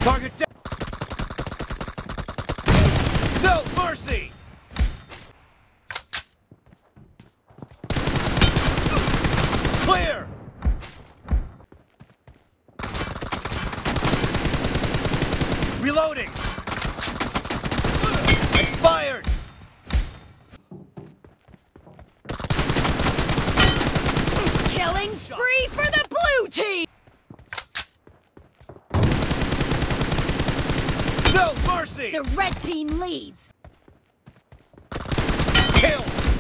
Target down. No mercy. Clear. Reloading. Expired. Killing spree for the blue team! No mercy. The red team leads. Kill.